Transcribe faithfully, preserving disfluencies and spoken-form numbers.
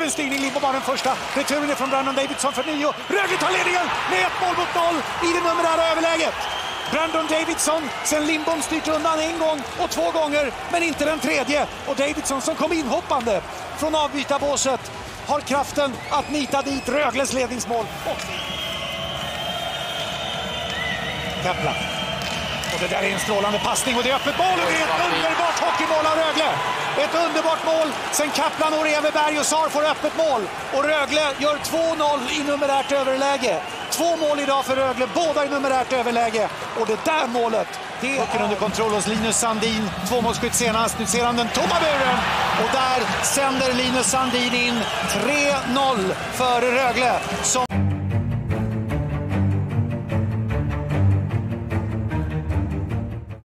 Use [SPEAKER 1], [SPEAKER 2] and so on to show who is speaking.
[SPEAKER 1] en styrning, Lindbom har den första. Returen är från Brandon Davidson för nio. Rögle tar ledningen med ett mål mot noll i det numerära överläget. Brandon Davidson, sen Lindbom styrt undan en gång och två gånger, men inte den tredje. Och Davidson som kom inhoppande från avbytarbåset har kraften att nita dit Rögles ledningsmål. Och Kaplan. Och det där är en strålande passning och det är öppet mål och det är ett underbart hockeymål av Rögle. Ett underbart mål, sen Kaplan och Everberg och Sar får öppet mål. Och Rögle gör två noll i numerärt överläge. Två mål idag för Rögle, båda i numerärt överläge. Och det där målet, det är under kontroll hos Linus Sandin. Tvåmålsskytt senast, nu ser han den tomma buren. Och där sänder Linus Sandin in tre noll för Rögle. Som